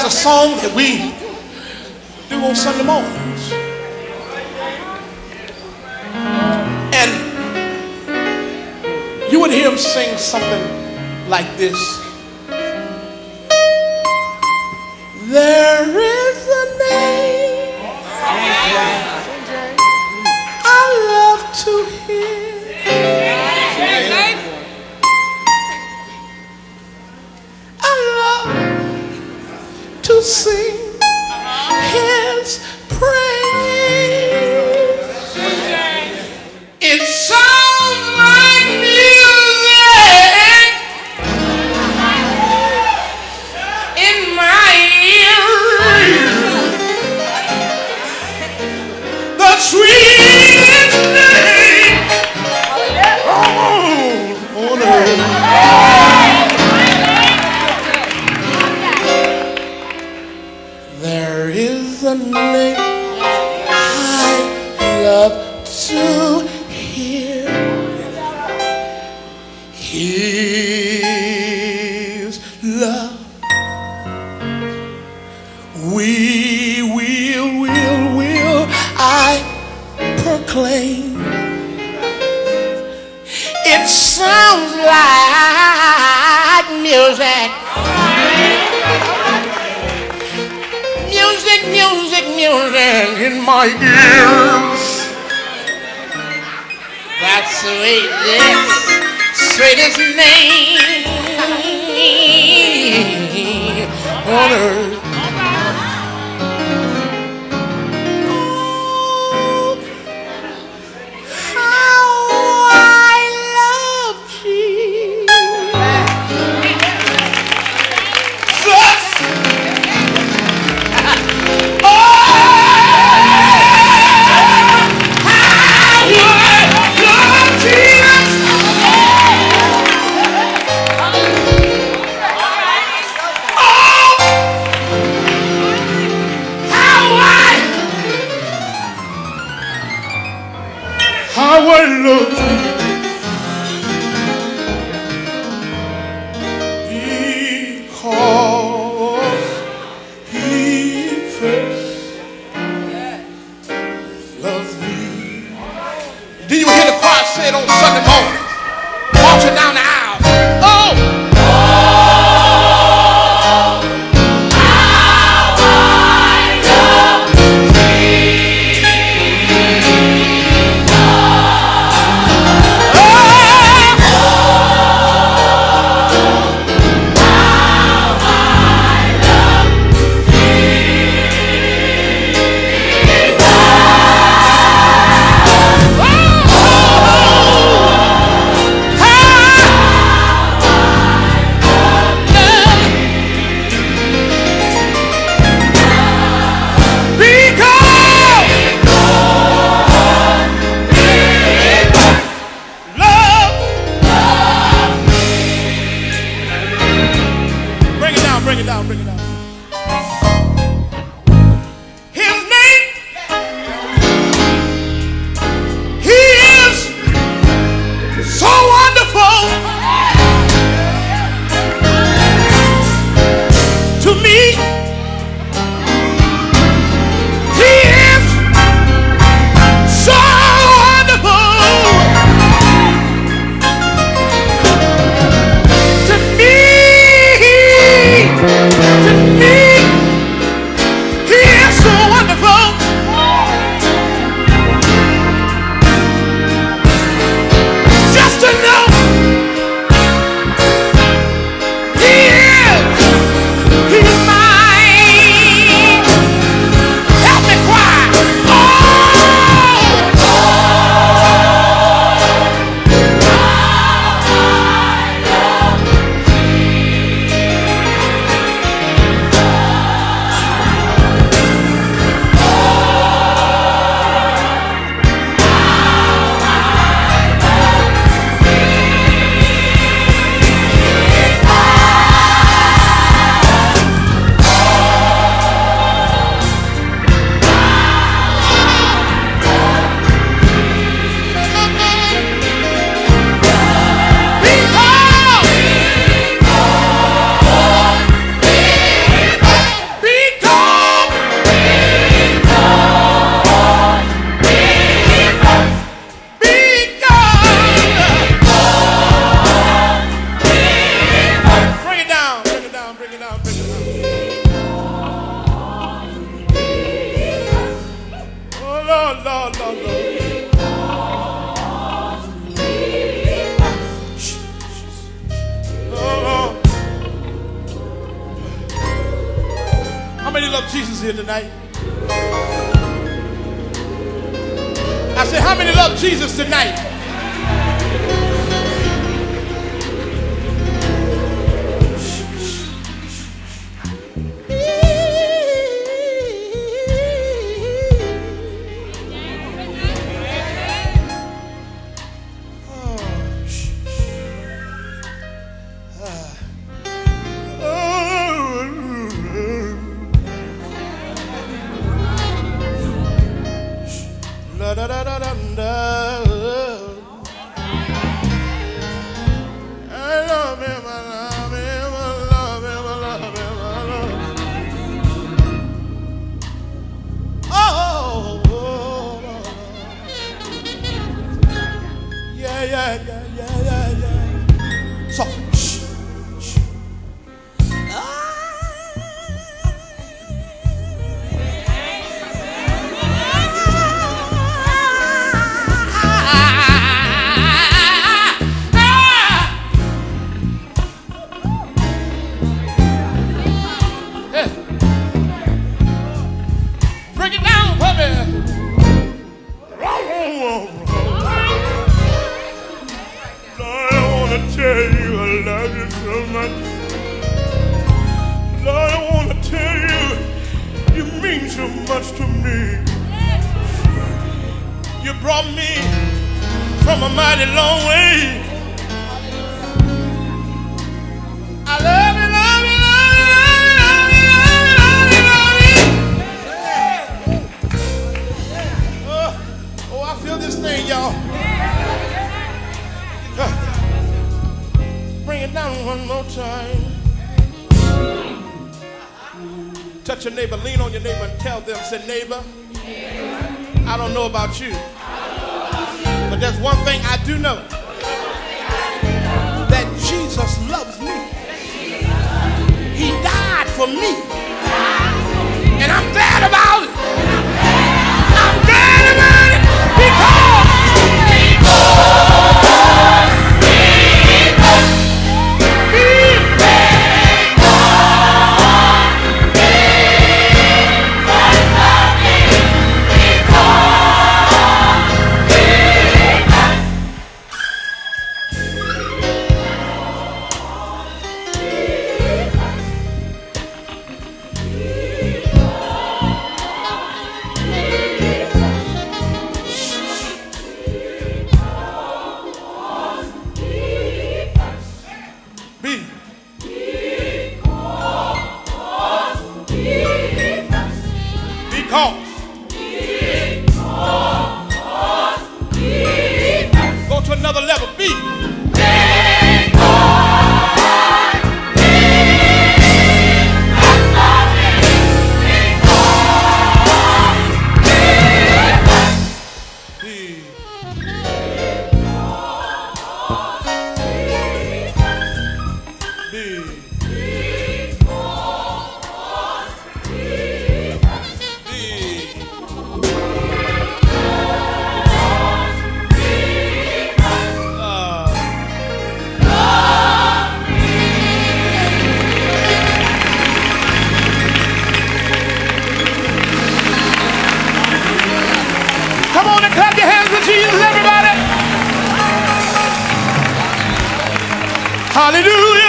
a song that we do on Sunday mornings. And you would hear him sing something like this. There is a name I love to hear. I love to sing his praise. It sounds like music in my ears. The sweetest name on earth. There is a name I love to hear. His love. Will I proclaim. It sounds like music. Music in my ears. That's sweetest name on earth. Oh, how I love Jesus. How I love because he first loves me. Do you hear the choir say it on Sunday morning? Marching down the aisle. Oh! Bring it down. His name, he is so wonderful to me. He is so wonderful to me. love Jesus here tonight? I said, how many love Jesus tonight? Touch your neighbor, lean on your neighbor and tell them, say, neighbor, I don't know about you, but there's one thing I do know, that Jesus loves me. He died for me, and I'm glad about it. I'm glad about it because go to another level. Be. Hallelujah.